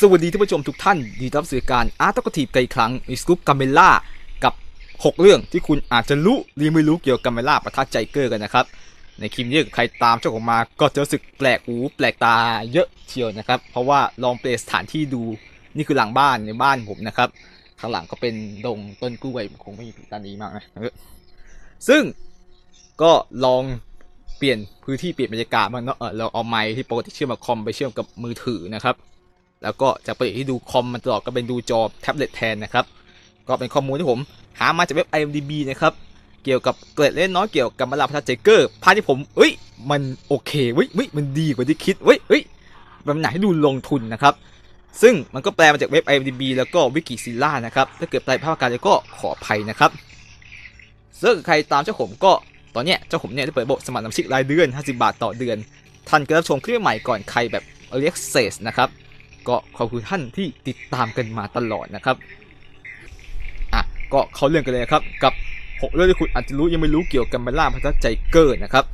สวัสดีท่านผู้ชมทุกท่านยินดีต้อนรับสู่การอาร์ตกทีฟกันอีกครั้งในสกู๊ปกัมเบล่ากับ6เรื่องที่คุณอาจจะรู้หรือไม่รู้เกี่ยวกับกัมเบล่าปะทะไจเกอร์กันนะครับในคลิปนี้ใครตามเจ้าของมาก็จะรู้สึกแปลกหูแปลกตาเยอะเชียวนะครับเพราะว่าลองเปลี่ยนสถานที่ดูนี่คือหลังบ้านในบ้านผมนะครับข้างหลังก็เป็นดงต้นกล้วยคงไม่มีต้นนี้มากนะซึ่งก็ลองเปลี่ยนพื้นที่เปลี่ยนบรรยากาศมันเนาะเราเอาไมค์ที่ปกติเชื่อมกับคอมไปเชื่อมกับมือถือนะครับแล้วก็จากปกติที่ดูคอมมันตลอดก็เป็นดูจอแท็บเล็ตแทนนะครับก็เป็นข้อมูลที่ผมหามาจากเว็บ IMDb นะครับเกี่ยวกับเกร็ดเล็กน้อยเกี่ยวกับกัมเบล่าปะทะไจเกอร์ภาพที่ผมมันโอเคมันดีกว่าที่คิดมันหนักให้ดูลงทุนนะครับซึ่งมันก็แปลมาจากเว็บ IMDb แล้วก็วิกิซิล่านะครับถ้าเกิดแปลภาพการก็ขออภัยนะครับซึ่งใครตามเจ้าผมก็ตอนเนี้ยเจ้าผมเนี่ยได้เปิดระบบสมัครสมาชิกรายเดือน50 บาทต่อเดือนท่านก็รับชมคลิปใหม่ก่อนใครแบบ Early Access นะครับก็ขอบคุณท่านที่ติดตามกันมาตลอดนะครับก็เขาเรื่องกันเลยครับกับ6เรื่องที่คุณอาจจะรู้ยังไม่รู้เกี่ยวกับกัมเบล่าปะทะไจเกอร์นะครับ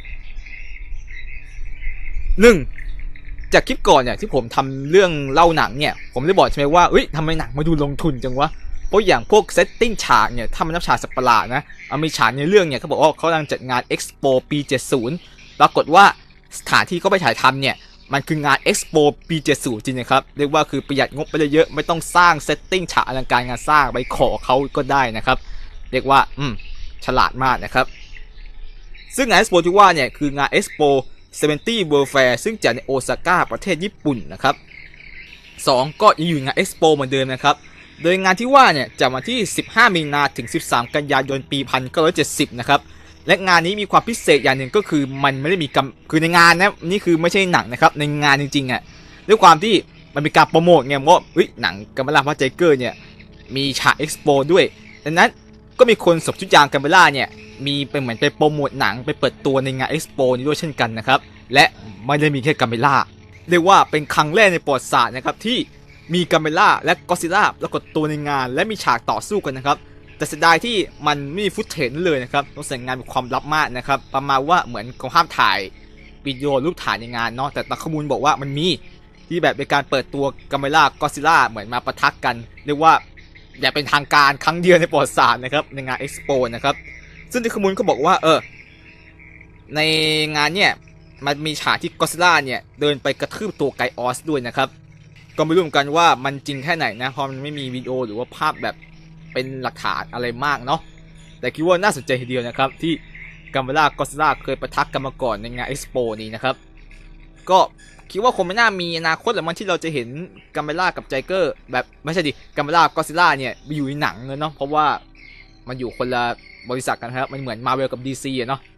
1จากคลิปก่อนเนี่ยที่ผมทำเรื่องเล่าหนังเนี่ยผมได้บอกใช่ไหมว่าทำไมหนังมาดูลงทุนจังวะเพราะอย่างพวกเซตติ้งฉากเนี่ยถ้ามันนับฉากสัตว์ประหลาดนะมีฉากในเรื่องเนี่ยเขาบอกว่าเขากำลังจัดงาน Expo ปี 70ปรากฏว่าสถานที่เขาไปถ่ายทำเนี่ยมันคืองาน Expo ปี 70 จริงนะครับเรียกว่าคือประหยัดงบไปเยอะไม่ต้องสร้างเซตติ้งฉากอลังการงานสร้างไปขอเขาก็ได้นะครับเรียกว่าฉลาดมากนะครับซึ่งงาน Expo ที่ว่าเนี่ยคืองาน Expo 70 World Fair ซึ่งจัดในโอซาก้าประเทศญี่ปุ่นนะครับ2ก็ยังอยู่งาน Expo เหมือนเดิมนะครับโดยงานที่ว่าเนี่ยจะมาที่15 มีนาถึง13 กันยายนปี 1970 นะครับและงานนี้มีความพิเศษอย่างหนึ่งก็คือมันไม่ได้มีคือในงานนะนี่คือไม่ใช่หนังนะครับในงานจริงๆด้วยความที่มันมีการโปรโมทไงว่าหนังกัมเบล่าปะทะไจเกอร์เนี่ยมีฉาก Expo ด้วยดังนั้นก็มีคนสวมชุดยางกัมเบล่าเนี่ยมีเป็นเหมือนไปโปรโมทหนังไปเปิดตัวในงาน Expo นี้ด้วยเช่นกันนะครับและไม่ได้มีแค่กัมเบล่าเรียกว่าเป็นครั้งแรกในประวัติศาสตร์นะครับที่มีกัมเบล่าและก็อดซิลล่าปรากฏตัวในงานและมีฉากต่อสู้กันนะครับแต่เสียดายที่มันไม่มีฟุตเทจเลยนะครับต้องใส่งานเป็นความลับมากนะครับประมาณว่าเหมือนเขาห้ามถ่ายวิดีโอรูปถ่ายในงานเนาะแต่ข้อมูลบอกว่ามันมีที่แบบเป็นการเปิดตัวกัมเบล่าก็อดซิลล่าเหมือนมาปะทะกันเรียกว่าอย่าเป็นทางการครั้งเดียวในประวัติศาสตร์นะครับในงาน Expo นะครับซึ่งที่ข้อมูลก็บอกว่าในงานเนี่ยมันมีฉากที่ก็อดซิลล่าเนี่ยเดินไปกระทืบตัวไกออสด้วยนะครับก็ไม่รู้เหมือนกันว่ามันจริงแค่ไหนนะเพราะมันไม่มีวิดีโอหรือว่าภาพแบบเป็นหลักฐานอะไรมากเนาะแต่คิดว่าน่าสนใจทีเดียวนะครับที่กัมเบล่าก็อดซิลล่าเคยปะทะกันมาก่อนในงาน Expo นี้นะครับก็คิดว่าคงไม่น่ามีอนาคตหรือมันที่เราจะเห็นกัมเบล่ากับไจเกอร์แบบไม่ใช่ดิกัมเบล่าก็อดซิลล่าเนี่ยอยู่ในหนังเนาะเพราะว่ามันอยู่คนละบริษัทกันครับมันเหมือน Marvel กับ DC เนาะ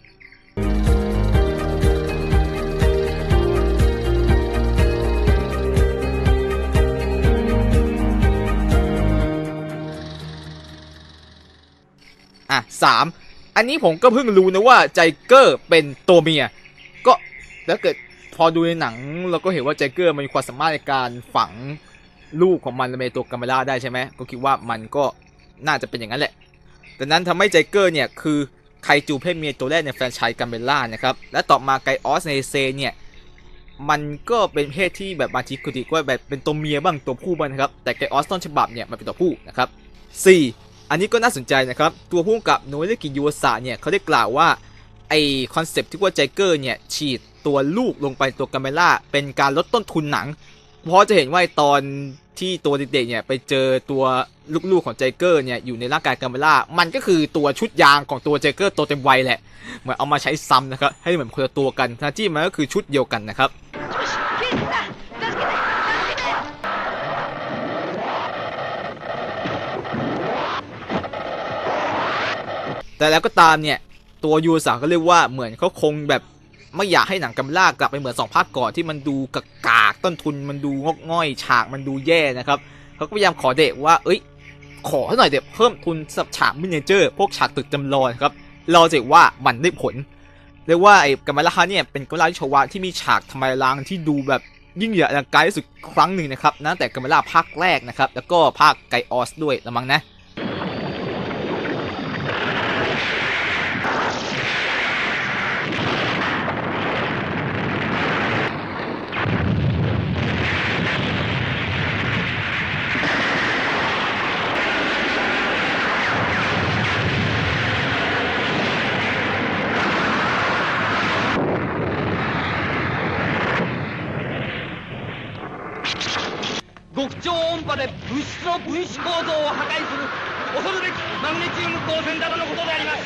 3อันนี้ผมก็เพิ่งรู้นะว่าไจเกอร์เป็นตัวเมียก็แล้วเกิดพอดูในหนังเราก็เห็นว่าไจเกอร์มันมีความสามารถในการฝังลูกของมันในตัวกัมเบล่าได้ใช่ไหมก็คิดว่ามันก็น่าจะเป็นอย่างนั้นแหละดังนั้นทำให้ไจเกอร์เนี่ยคือไคจูเพศเมียตัวแรกในแฟรนไชส์กัมเบล่านะครับและต่อมาไกออสในเซเนี่ยมันก็เป็นเพศที่แบบบางทีกุติก็แบบเป็นตัวเมียบ้างตัวผู้บ้างนะครับแต่ไกออสต้นฉบับเนี่ยมันเป็นตัวผู้นะครับ4อันนี้ก็น่าสนใจนะครับตัวผู้กำกับโนเรกิยูวะสะเนี่ยเขาได้กล่าวว่าไอคอนเซปต์ที่ว่าไจเกอร์เนี่ยฉีดตัวลูกลงไปตัวกัมเบล่าเป็นการลดต้นทุนหนังเพราะจะเห็นว่าตอนที่ตัวเด็กๆเนี่ยไปเจอตัวลูกๆของไจเกอร์เนี่ยอยู่ในร่างกายกัมเบล่ามันก็คือตัวชุดยางของตัวไจเกอร์ตัวเต็มวัยแหละเหมือนเอามาใช้ซ้ำนะครับให้เหมือนคนละตัวกันทั้งที่มันก็คือชุดเดียวกันนะครับแต่แล้วก็ตามเนี่ยตัวยูสาก็เรียกว่าเหมือนเขาคงแบบไม่อยากให้หนังกัมเบล่ากลับไปเหมือน2 ภาคก่อนที่มันดูกากต้นทุนมันดูงอกง่อยฉากมันดูแย่นะครับเขาก็พยายามขอเด็กว่าขอหน่อยเด็กเพิ่มทุนสับฉากมินิเจอร์พวกฉากตึกจำลองครับเราจะว่ามันได้ผลเรียกว่าไอ้กัมเบล่าเนี่ยเป็นกัมเบล่าวิชวะที่มีฉากทำลายล้างที่ดูแบบยิ่งใหญ่อลังการที่สุดครั้งหนึ่งนะครับตั้งแต่กัมเบล่าภาคแรกนะครับแล้วก็ภาคไกออสด้วยละมั้งนะ超音波で物質の分子構造を破壊する恐るべきマグネチウム光線型のことであります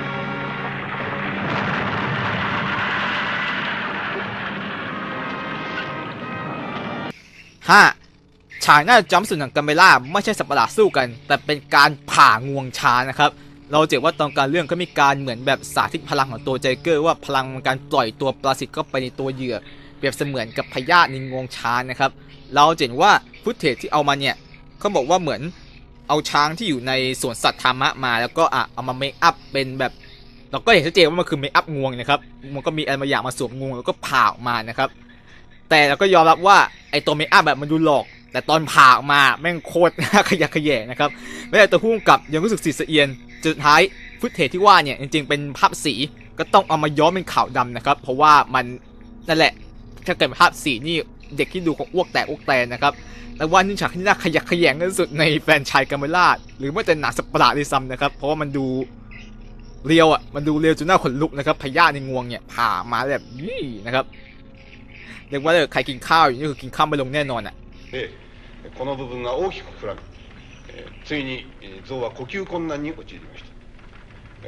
ฉากหน้าจอมสุดหนังกัมเบล่าไม่ใช่สัตว์ประหลาดสู้กันแต่เป็นการผ่างวงช้างนะครับเราเจอว่าตอนการเรื่องก็มีการเหมือนแบบสาธิตพลังของตัวไจเกอร์ว่าพลังการปล่อยตัวปรสิตเข้าไปในตัวเหยื่อเปรียบเสมือนกับพยาธิในงวงช้างนะครับเราเห็นว่าฟุตเทจที่เอามาเนี่ยเขาบอกว่าเหมือนเอาช้างที่อยู่ในสวนสัตว์ธรรมะมาแล้วก็เอามาเมคอัพเป็นแบบเราก็เห็นชัดเจนว่ามันคือเมคอัพงวงนะครับมันก็มีอะไรบางอย่างมาสวมงวงแล้วก็ผ่าออกมานะครับแต่เราก็ยอมรับว่าไอตัวเมคอัพแบบมันดูหลอกแต่ตอนผ่าออกมาแม่งโคตรขยักขยแยงนะครับแม้แต่ตัวผู้กำกับยังรู้สึกสะเอียนสุดท้ายฟุตเทจที่ว่าเนี่ยจริงๆเป็นภาพสีก็ต้องเอามาย้อมเป็นขาวดำนะครับเพราะว่ามันนั่นแหละถ้าเกิดภาพสีนี่เด็กที่ดูของอ้วกแตกอ้วกแตนนะครับแต่ว่านี่ฉากที่น่าขยักขยงที่สุดในแฟนชายกัมเบล่าหรือว่าจะหนักสัปหลาดด้วยซ้ำนะครับเพราะว่ามันดูเรียวมันดูเรียวจนน่าขนลุกนะครับพยาธิในงวงเนี่ยผ่ามาแบบนี้นะครับเรียกว่าใครกินข้าวอยู่นี่คือกินข้าวไม่ลงแน่นอนこの部分が大きく膨らみ、ついに象は呼吸困難に陥りました。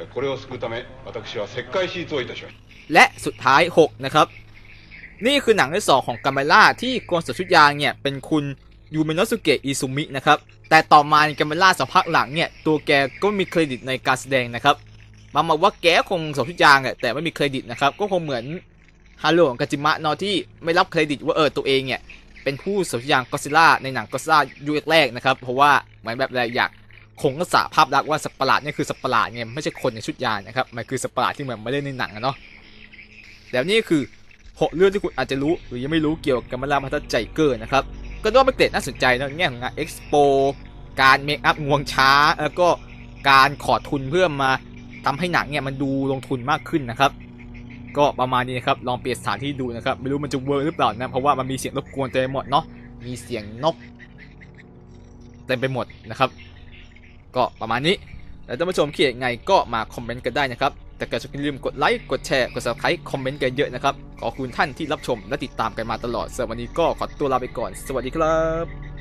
これを救うため、私は切開手術をいたしました。 และสุดท้าย6นะครับนี่คือหนังที่2ของกัมเบล่าที่โกนสวมชุดยางเนี่ยเป็นคุณยูเมโนะสุเกะอิซุมินะครับแต่ต่อมาในกัมเบล่า2ภาคหลังเนี่ยตัวแกก็มีเครดิตในการแสดงนะครับบางบอกว่าแกคงสวมชุดยางแต่ไม่มีเครดิตนะครับก็คงเหมือนฮารุของกาจิมะเนาะที่ไม่รับเครดิตว่าตัวเองเนี่ยเป็นผู้สวมชุดยางก็อดซิลล่าในหนังก็อดซิลล่ายุคแรกๆนะครับเพราะว่าเหมือนแบบอะไรอยากคงรักษาภาพลักษณ์ว่าสัตว์ประหลาดนี่คือสัตว์ประหลาดไงไม่ใช่คนในชุดยางนะครับมันคือสัตว์ประหลาดที่เหมือนมาเล่นในหนังเนาะแล้วนี่คือ6เรื่องที่คุณอาจจะรู้หรือยังไม่รู้เกี่ยวกับกัมเบล่าพัทไจเกอร์นะครับก็ต้องเป็นเกรดน่าสนใจในแง่ของงานเอ็กซ์โปการเมคอัพงวงช้าแล้วก็การขอทุนเพื่อมาทำให้หนังเนี่ยมันดูลงทุนมากขึ้นนะครับก็ประมาณนี้นะครับลองเปลี่ยนสถานที่ดูนะครับไม่รู้มันจะเวิร์กหรือเปล่านะเพราะว่ามันมีเสียงรบกวนเต็มไปหมดเนาะมีเสียงนกเต็มไปหมดนะครับก็ประมาณนี้แล้วท่านผู้ชมคิดยังไงก็มาคอมเมนต์กันได้นะครับแต่ก็อย่าลืมกดไลค์กดแชร์กด Subscribe คอมเมนต์กันเยอะนะครับขอบคุณท่านที่รับชมและติดตามกันมาตลอดสำหรับวันนี้ก็ขอตัวลาไปก่อนสวัสดีครับ